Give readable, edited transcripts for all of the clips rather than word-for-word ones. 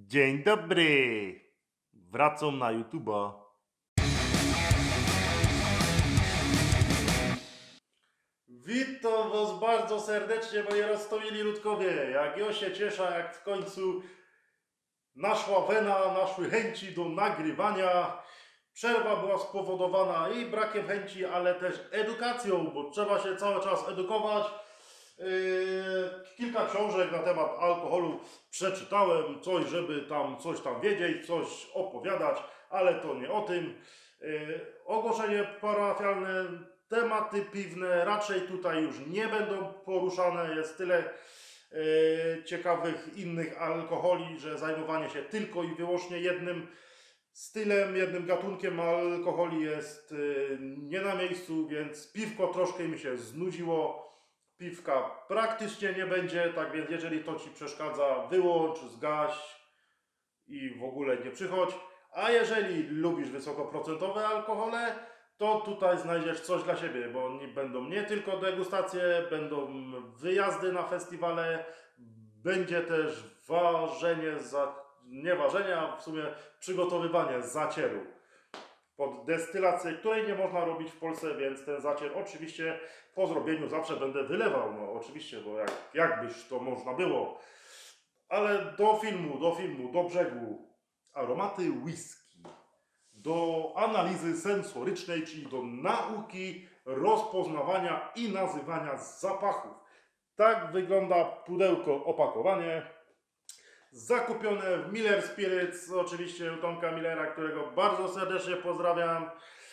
Dzień dobry! Wracam na YouTube'a. Witam was bardzo serdecznie, moi roztomili ludkowie. Jak ja się cieszę, jak w końcu naszła wena, naszły chęci do nagrywania. Przerwa była spowodowana i brakiem chęci, ale też edukacją, bo trzeba się cały czas edukować. Kilka książek na temat alkoholu przeczytałem, żeby tam coś tam wiedzieć, coś opowiadać, ale to nie o tym. Ogłoszenie parafialne, tematy piwne raczej tutaj już nie będą poruszane. Jest tyle ciekawych innych alkoholi, że zajmowanie się tylko i wyłącznie jednym stylem, jednym gatunkiem alkoholi jest nie na miejscu, więc piwko troszkę mi się znudziło. Piwka praktycznie nie będzie, tak więc jeżeli to Ci przeszkadza, wyłącz, zgaś i w ogóle nie przychodź. A jeżeli lubisz wysokoprocentowe alkohole, to tutaj znajdziesz coś dla siebie, bo będą nie tylko degustacje, będą wyjazdy na festiwale, będzie też nie ważenie, a w sumie przygotowywanie zacieru pod destylację, której nie można robić w Polsce, więc ten zacier oczywiście po zrobieniu zawsze będę wylewał, no oczywiście, bo jakbyś to można było. Ale do filmu, do brzegu. Aromaty whisky. Do analizy sensorycznej, czyli do nauki rozpoznawania i nazywania zapachów. Tak wygląda pudełko, opakowanie. Zakupione w Miller Spirits, oczywiście u Tomka Millera, którego bardzo serdecznie pozdrawiam.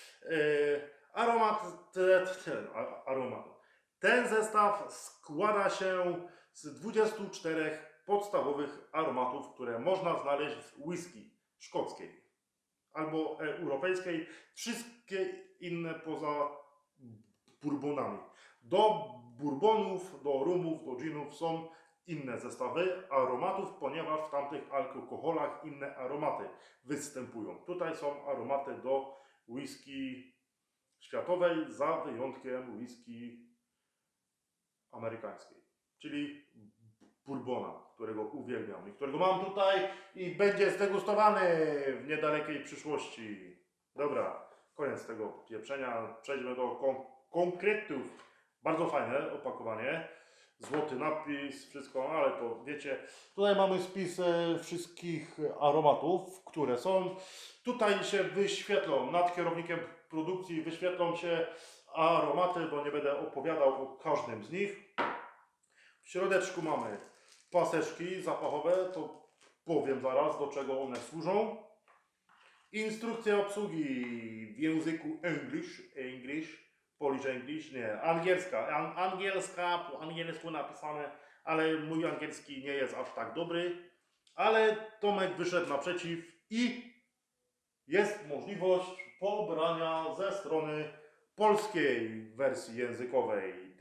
Ten zestaw składa się z 24 podstawowych aromatów, które można znaleźć w whisky szkockiej albo europejskiej. Wszystkie inne poza bourbonami. Do bourbonów, do rumów, do ginów są inne zestawy aromatów, ponieważ w tamtych alkoholach inne aromaty występują. Tutaj są aromaty do whisky światowej, za wyjątkiem whisky amerykańskiej, czyli bourbona, którego uwielbiam i którego mam tutaj i będzie zdegustowany w niedalekiej przyszłości. Dobra, koniec tego pieprzenia, przejdźmy do konkretów. Bardzo fajne opakowanie. Złoty napis, wszystko, ale to wiecie. Tutaj mamy spis wszystkich aromatów, które są. Tutaj się wyświetlą, nad kierownikiem produkcji wyświetlą się aromaty, bo nie będę opowiadał o każdym z nich. W środeczku mamy paseczki zapachowe, to powiem zaraz, do czego one służą. Instrukcja obsługi w języku Polish English, nie, angielska, po angielsku napisane, ale mój angielski nie jest aż tak dobry. Ale Tomek wyszedł naprzeciw i jest możliwość pobrania ze strony polskiej wersji językowej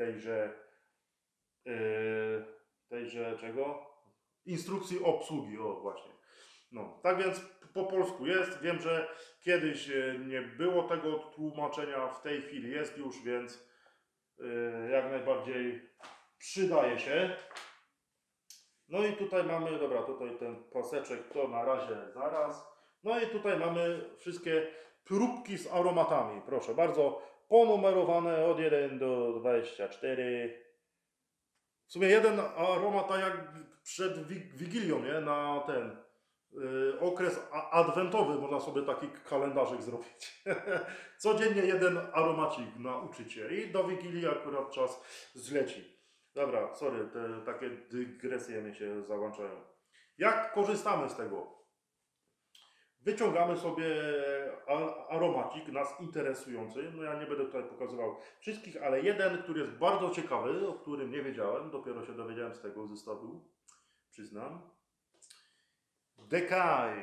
tejże czego? Instrukcji obsługi, o właśnie. No, tak więc po polsku jest. Wiem, że kiedyś nie było tego tłumaczenia, w tej chwili jest już, więc jak najbardziej przydaje się. No i tutaj mamy, dobra, tutaj ten paseczek to na razie zaraz. No i tutaj mamy wszystkie próbki z aromatami, proszę bardzo, ponumerowane od 1 do 24. W sumie jeden aromat, tak jak przed Wigilią, nie? Na ten okres adwentowy można sobie taki kalendarzyk zrobić. Codziennie jeden aromacik nauczycie i do Wigilii akurat czas zleci. Dobra, sorry, te takie dygresje mi się załączają. Jak korzystamy z tego? Wyciągamy sobie aromacik nas interesujący. No ja nie będę tutaj pokazywał wszystkich, ale jeden, który jest bardzo ciekawy, o którym nie wiedziałem, dopiero się dowiedziałem z tego zestawu, przyznam. Dekaj.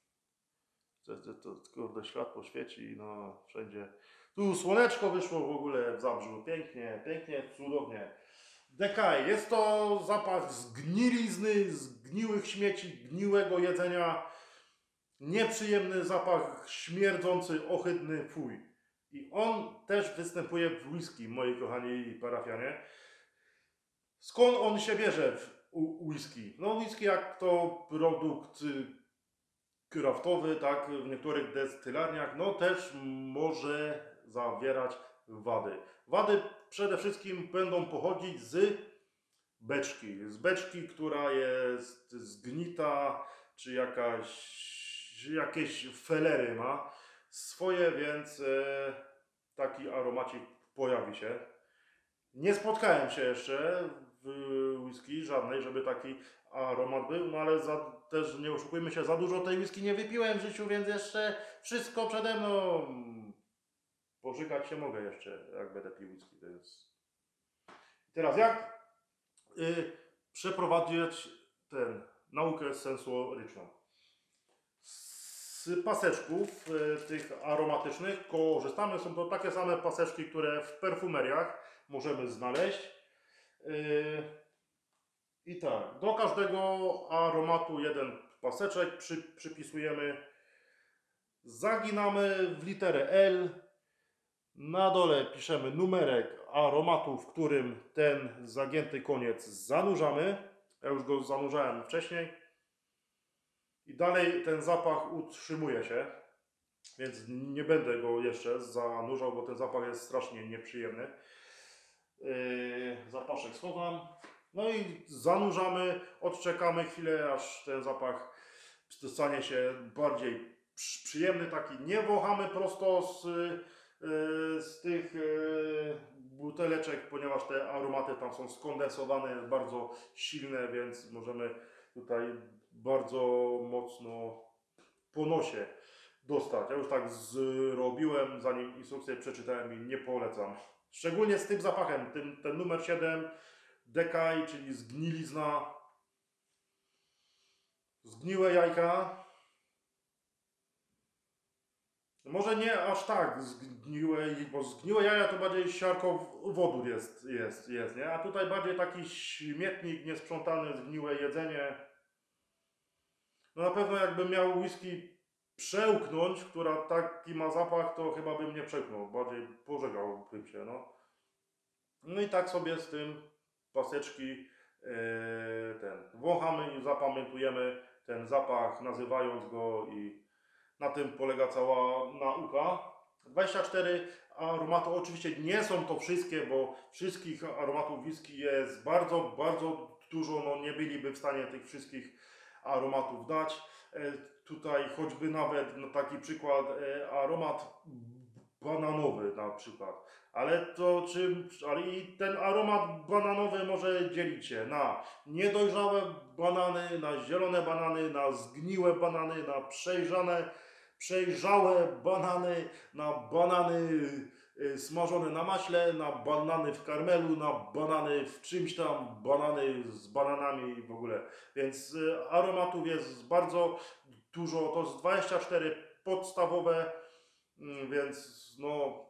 To kurde, światło świeci, no wszędzie. Tu słoneczko wyszło w ogóle w Zabrzu, pięknie, pięknie, cudownie. Dekaj, jest to zapach zgnilizny, zgniłych śmieci, gniłego jedzenia. Nieprzyjemny zapach, śmierdzący, ohydny, fuj. I on też występuje w whisky, moi kochani parafianie. Skąd on się bierze? whisky. No whisky jak to produkt kraftowy, tak, w niektórych destylarniach, no też może zawierać wady. Wady przede wszystkim będą pochodzić z beczki, która jest zgnita, czy jakieś felery ma swoje, więc taki aromacik pojawi się. Nie spotkałem się jeszcze w whisky żadnej, żeby taki aromat był, no ale też nie oszukujmy się, za dużo tej whisky nie wypiłem w życiu, więc jeszcze wszystko przede mną. Pożygać się mogę jeszcze, jak będę pił whisky. To jest... Teraz jak przeprowadzić naukę sensoryczną? Z paseczków tych aromatycznych korzystamy. Są to takie same paseczki, które w perfumeriach możemy znaleźć. I tak, do każdego aromatu jeden paseczek przypisujemy, zaginamy w literę L, na dole piszemy numerek aromatu, w którym ten zagięty koniec zanurzamy. Ja już go zanurzałem wcześniej. I dalej ten zapach utrzymuje się, więc nie będę go jeszcze zanurzał, bo ten zapach jest strasznie nieprzyjemny. Zapaszek schowam. No i zanurzamy, odczekamy chwilę, aż ten zapach stanie się bardziej przyjemny, taki. Nie wąchamy prosto z tych buteleczek, ponieważ te aromaty tam są skondensowane, bardzo silne, więc możemy tutaj bardzo mocno po nosie dostać. Ja już tak zrobiłem, zanim instrukcję przeczytałem i nie polecam. Szczególnie z tym zapachem, ten numer 7, dekaj, czyli zgnilizna, zgniłe jajka. Może nie aż tak zgniłe, bo zgniłe jaja to bardziej siarkowodór jest, nie? A tutaj bardziej taki śmietnik, niesprzątane, zgniłe jedzenie. No na pewno jakbym miał whisky przełknąć, która taki ma zapach, to chyba bym nie przełknął, bardziej pożegałbym się, no. No i tak sobie z tym paseczki wąchamy i zapamiętujemy ten zapach, nazywając go, i na tym polega cała nauka. 24 aromaty, oczywiście nie są to wszystkie, bo wszystkich aromatów whisky jest bardzo, bardzo dużo, no nie byliby w stanie tych wszystkich aromatów dać. Tutaj choćby nawet na taki przykład aromat bananowy na przykład. Ale i ten aromat bananowy może dzielić się na niedojrzałe banany, na zielone banany, na zgniłe banany, na przejrzałe banany, na banany smażone na maśle, na banany w karmelu, na banany w czymś tam, banany z bananami w ogóle. Więc aromatów jest bardzo dużo, to jest 24 podstawowe, więc no...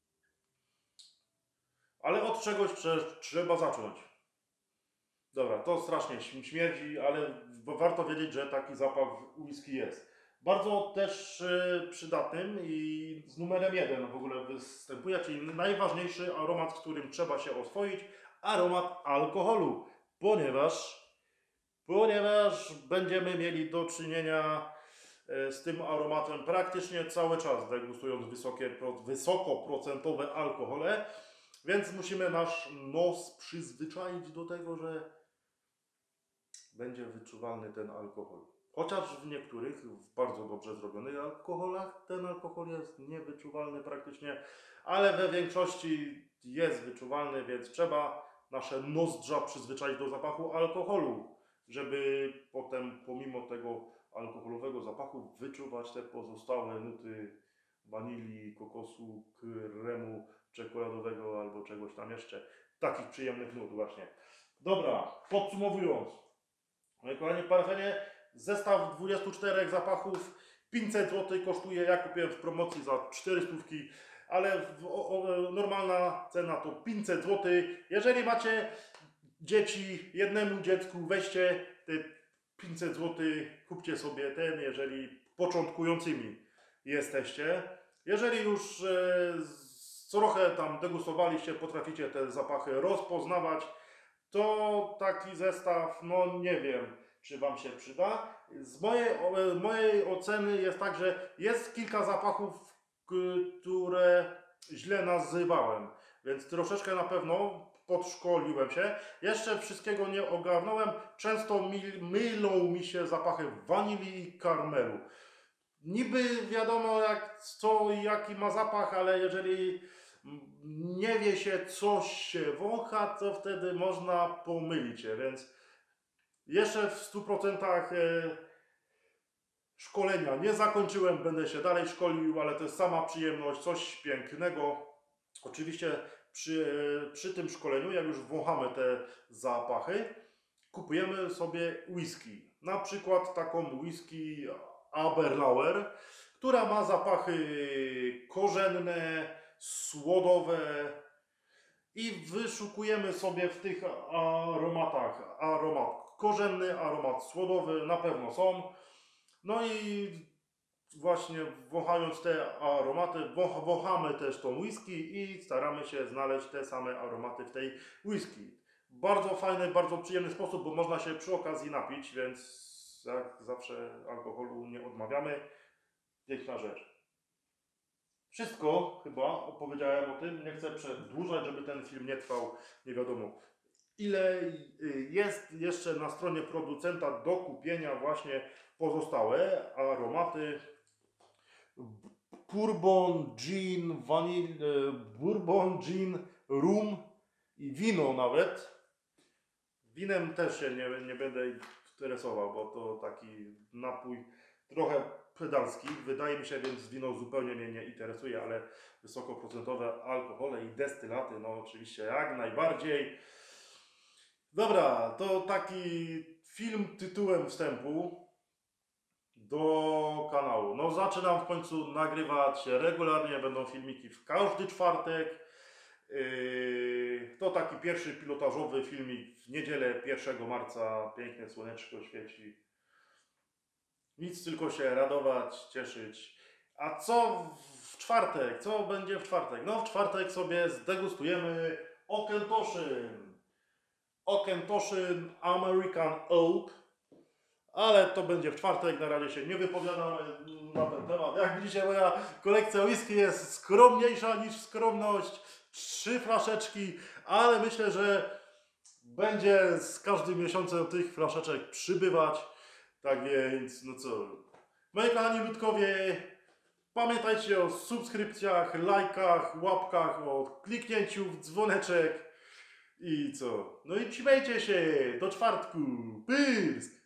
Ale od czegoś trzeba zacząć. Dobra, to strasznie śmierdzi, ale warto wiedzieć, że taki zapach whisky jest. Bardzo też przydatnym i z numerem 1 w ogóle występuje, czyli najważniejszy aromat, z którym trzeba się oswoić, aromat alkoholu, ponieważ będziemy mieli do czynienia z tym aromatem praktycznie cały czas, degustując wysokoprocentowe alkohole, więc musimy nasz nos przyzwyczaić do tego, że będzie wyczuwalny ten alkohol. Chociaż w niektórych, w bardzo dobrze zrobionych alkoholach, ten alkohol jest niewyczuwalny praktycznie, ale we większości jest wyczuwalny, więc trzeba nasze nozdrza przyzwyczaić do zapachu alkoholu, żeby potem pomimo tego alkoholowego zapachu wyczuwać te pozostałe nuty wanilii, kokosu, kremu czekoladowego albo czegoś tam jeszcze. Takich przyjemnych nut właśnie. Dobra, podsumowując. Moi kochani parafenie, zestaw 24 zapachów 500 zł kosztuje. Ja kupiłem w promocji za 400, ale normalna cena to 500 zł. Jeżeli macie dzieci, jednemu dziecku weźcie te 500 zł, kupcie sobie ten, jeżeli początkującymi jesteście. Jeżeli już trochę tam degustowaliście, potraficie te zapachy rozpoznawać, to taki zestaw, no nie wiem, czy Wam się przyda. Z mojej oceny jest tak, że jest kilka zapachów, które źle nazywałem, więc troszeczkę na pewno podszkoliłem się. Jeszcze wszystkiego nie ogarnąłem. Często mylą mi się zapachy wanilii i karmelu. Niby wiadomo jak, co i jaki ma zapach, ale jeżeli nie wie się, coś się wącha, to wtedy można pomylić się, więc jeszcze w 100% szkolenia nie zakończyłem, będę się dalej szkolił, ale to jest sama przyjemność, coś pięknego. Oczywiście przy tym szkoleniu, jak już wąchamy te zapachy, kupujemy sobie whisky. Na przykład taką whisky Aberlour, która ma zapachy korzenne, słodowe i wyszukujemy sobie w tych aromatach aromat korzenny, aromat słodowy, na pewno są. No i właśnie wąchając te aromaty, wąchamy też tą whisky i staramy się znaleźć te same aromaty w tej whisky. Bardzo fajny, bardzo przyjemny sposób, bo można się przy okazji napić, więc jak zawsze alkoholu nie odmawiamy. Piękna rzecz. Wszystko chyba opowiedziałem o tym. Nie chcę przedłużać, żeby ten film nie trwał nie wiadomo ile. Jest jeszcze na stronie producenta do kupienia właśnie pozostałe aromaty. Bourbon, gin, bourbon, gin, rum i wino nawet. Winem też się nie będę interesował, bo to taki napój trochę pedalski. Wydaje mi się, więc wino zupełnie mnie nie interesuje, ale wysokoprocentowe alkohole i destylaty, no oczywiście jak najbardziej. Dobra, to taki film tytułem wstępu do kanału. No zaczynam w końcu nagrywać regularnie, będą filmiki w każdy czwartek. To taki pierwszy pilotażowy filmik w niedzielę 1 marca. Piękne słoneczko świeci. Nic, tylko się radować, cieszyć. A co w czwartek? Co będzie w czwartek? No w czwartek sobie zdegustujemy Auchentoshin. Auchentoshin American Oak. Ale to będzie w czwartek, na razie się nie wypowiadam na ten temat. Jak widzicie, moja kolekcja whisky jest skromniejsza niż skromność. 3 flaszeczki, ale myślę, że będzie z każdym miesiącem tych flaszeczek przybywać. Tak więc, no co. Moi kochani ludkowie, pamiętajcie o subskrypcjach, lajkach, łapkach, o kliknięciu w dzwoneczek i co. No i trzymajcie się, do czwartku. Pysk!